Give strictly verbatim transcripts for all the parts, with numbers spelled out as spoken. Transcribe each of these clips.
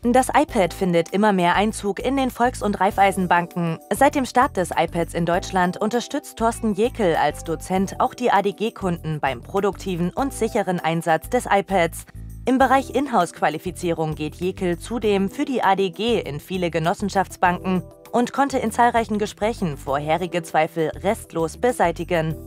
Das iPad findet immer mehr Einzug in den Volks- und Raiffeisenbanken. Seit dem Start des iPads in Deutschland unterstützt Thorsten Jekel als Dozent auch die A D G-Kunden beim produktiven und sicheren Einsatz des iPads. Im Bereich Inhouse-Qualifizierung geht Jekel zudem für die A D G in viele Genossenschaftsbanken und konnte in zahlreichen Gesprächen vorherige Zweifel restlos beseitigen.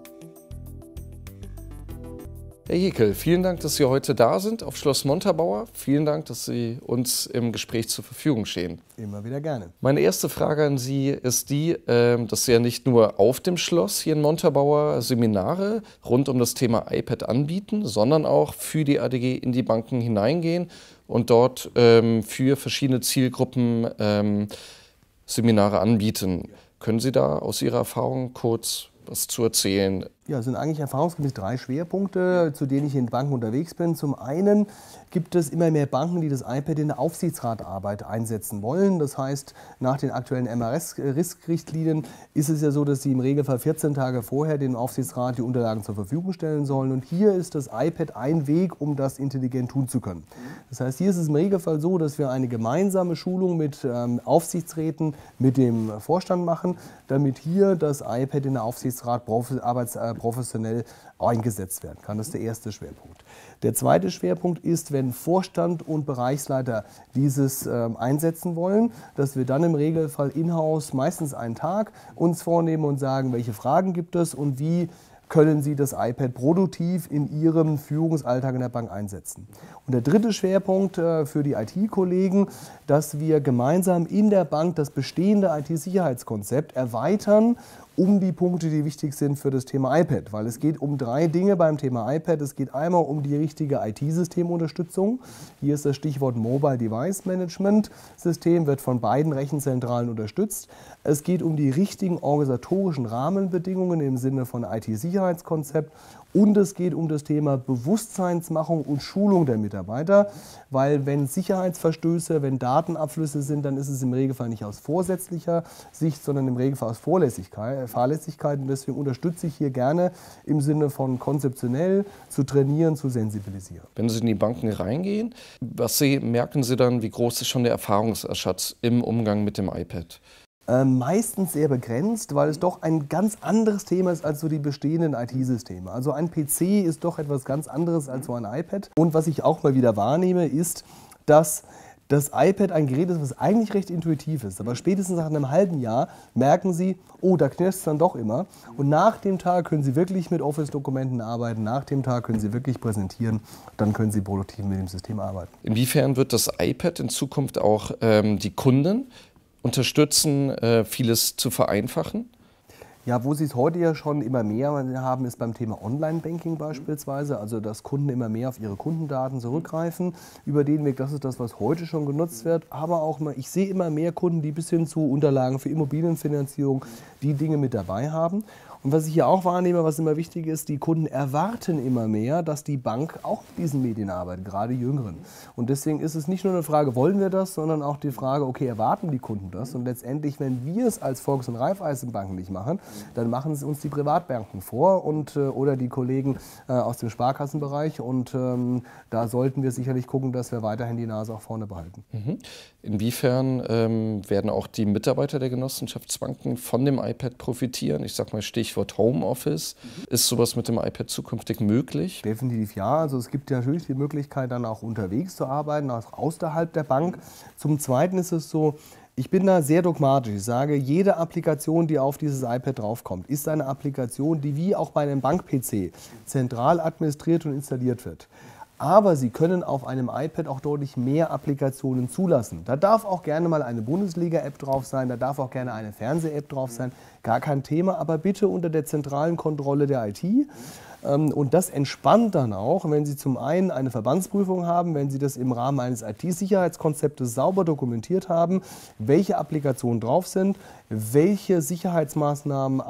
Herr Jekel, vielen Dank, dass Sie heute da sind auf Schloss Montabaur. Vielen Dank, dass Sie uns im Gespräch zur Verfügung stehen. Immer wieder gerne. Meine erste Frage an Sie ist die, dass Sie ja nicht nur auf dem Schloss hier in Montabaur Seminare rund um das Thema iPad anbieten, sondern auch für die A D G in die Banken hineingehen und dort für verschiedene Zielgruppen Seminare anbieten. Können Sie da aus Ihrer Erfahrung kurz was zu erzählen? Ja, es sind eigentlich erfahrungsgemäß drei Schwerpunkte, zu denen ich in Banken unterwegs bin. Zum einen gibt es immer mehr Banken, die das iPad in der Aufsichtsratarbeit einsetzen wollen. Das heißt, nach den aktuellen M R S-Riskrichtlinien ist es ja so, dass sie im Regelfall vierzehn Tage vorher dem Aufsichtsrat die Unterlagen zur Verfügung stellen sollen. Und hier ist das iPad ein Weg, um das intelligent tun zu können. Das heißt, hier ist es im Regelfall so, dass wir eine gemeinsame Schulung mit ähm, Aufsichtsräten, mit dem Vorstand machen, damit hier das iPad in der Aufsichtsrat Arbeits professionell eingesetzt werden kann. Das ist der erste Schwerpunkt. Der zweite Schwerpunkt ist, wenn Vorstand und Bereichsleiter dieses äh, einsetzen wollen, dass wir dann im Regelfall in-house meistens einen Tag uns vornehmen und sagen, welche Fragen gibt es und wie können Sie das iPad produktiv in Ihrem Führungsalltag in der Bank einsetzen. Und der dritte Schwerpunkt äh, für die I T-Kollegen, dass wir gemeinsam in der Bank das bestehende I T-Sicherheitskonzept erweitern um die Punkte, die wichtig sind für das Thema iPad. Weil es geht um drei Dinge beim Thema iPad. Es geht einmal um die richtige I T-Systemunterstützung. Hier ist das Stichwort Mobile Device Management System, wird von beiden Rechenzentralen unterstützt. Es geht um die richtigen organisatorischen Rahmenbedingungen im Sinne von I T-Sicherheitskonzept. Und es geht um das Thema Bewusstseinsmachung und Schulung der Mitarbeiter, weil wenn Sicherheitsverstöße, wenn Datenabflüsse sind, dann ist es im Regelfall nicht aus vorsätzlicher Sicht, sondern im Regelfall aus Vorlässigkeit, Fahrlässigkeit. Und deswegen unterstütze ich hier gerne im Sinne von konzeptionell zu trainieren, zu sensibilisieren. Wenn Sie in die Banken reingehen, was Sie, merken Sie dann, wie groß ist schon der Erfahrungsschatz im Umgang mit dem iPad? Meistens sehr begrenzt, weil es doch ein ganz anderes Thema ist als so die bestehenden I T-Systeme. Also ein P C ist doch etwas ganz anderes als so ein iPad. Und was ich auch mal wieder wahrnehme, ist, dass das iPad ein Gerät ist, was eigentlich recht intuitiv ist. Aber spätestens nach einem halben Jahr merken Sie, oh, da knirscht es dann doch immer. Und nach dem Tag können Sie wirklich mit Office-Dokumenten arbeiten. Nach dem Tag können Sie wirklich präsentieren. Dann können Sie produktiv mit dem System arbeiten. Inwiefern wird das iPad in Zukunft auch ähm, die Kunden unterstützen, äh, vieles zu vereinfachen? Ja, wo Sie es heute ja schon immer mehr haben, ist beim Thema Online-Banking beispielsweise, also dass Kunden immer mehr auf ihre Kundendaten zurückgreifen. Über den Weg, das ist das, was heute schon genutzt wird. Aber auch mal, ich sehe immer mehr Kunden, die bis hin zu Unterlagen für Immobilienfinanzierung die Dinge mit dabei haben. Und was ich hier auch wahrnehme, was immer wichtig ist, die Kunden erwarten immer mehr, dass die Bank auch mit diesen Medien arbeitet, gerade die Jüngeren. Und deswegen ist es nicht nur eine Frage, wollen wir das, sondern auch die Frage, okay, erwarten die Kunden das? Und letztendlich, wenn wir es als Volks- und Raiffeisenbanken nicht machen, dann machen es uns die Privatbanken vor und, äh, oder die Kollegen äh, aus dem Sparkassenbereich. Und ähm, da sollten wir sicherlich gucken, dass wir weiterhin die Nase auch vorne behalten. Mhm. Inwiefern ähm, werden auch die Mitarbeiter der Genossenschaftsbanken von dem iPad profitieren? Ich sage mal Stichwort Homeoffice. Ist sowas mit dem iPad zukünftig möglich? Definitiv ja. Also es gibt ja natürlich die Möglichkeit, dann auch unterwegs zu arbeiten, auch außerhalb der Bank. Zum Zweiten ist es so, ich bin da sehr dogmatisch. Ich sage, jede Applikation, die auf dieses iPad draufkommt, ist eine Applikation, die wie auch bei einem Bank-P C zentral administriert und installiert wird. Aber Sie können auf einem iPad auch deutlich mehr Applikationen zulassen. Da darf auch gerne mal eine Bundesliga-App drauf sein, da darf auch gerne eine Fernseh-App drauf sein. Gar kein Thema, aber bitte unter der zentralen Kontrolle der I T. Und das entspannt dann auch, wenn Sie zum einen eine Verbandsprüfung haben, wenn Sie das im Rahmen eines I T-Sicherheitskonzeptes sauber dokumentiert haben, welche Applikationen drauf sind, welche Sicherheitsmaßnahmen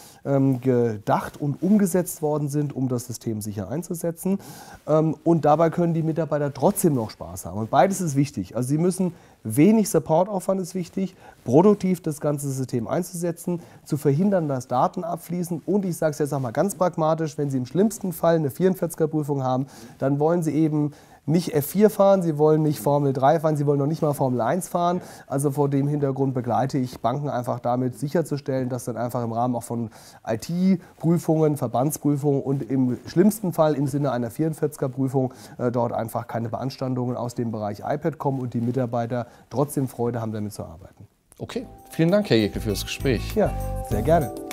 angedacht und umgesetzt worden sind, um das System sicher einzusetzen. Und dabei können die Mitarbeiter trotzdem noch Spaß haben. Und beides ist wichtig. Also Sie müssen wenig Supportaufwand ist wichtig, produktiv das ganze System einzusetzen, zu verhindern, dass Daten abfließen. Und ich sage es jetzt auch mal ganz pragmatisch, wenn Sie im schlimmsten Fall eine vierundvierziger Prüfung haben, dann wollen Sie eben nicht F vier fahren, sie wollen nicht Formel drei fahren, sie wollen noch nicht mal Formel eins fahren. Also vor dem Hintergrund begleite ich Banken einfach damit sicherzustellen, dass dann einfach im Rahmen auch von I T-Prüfungen, Verbandsprüfungen und im schlimmsten Fall im Sinne einer vierundvierziger-Prüfung äh, dort einfach keine Beanstandungen aus dem Bereich iPad kommen und die Mitarbeiter trotzdem Freude haben, damit zu arbeiten. Okay, vielen Dank, Herr Jekyll, für das Gespräch. Ja, sehr gerne.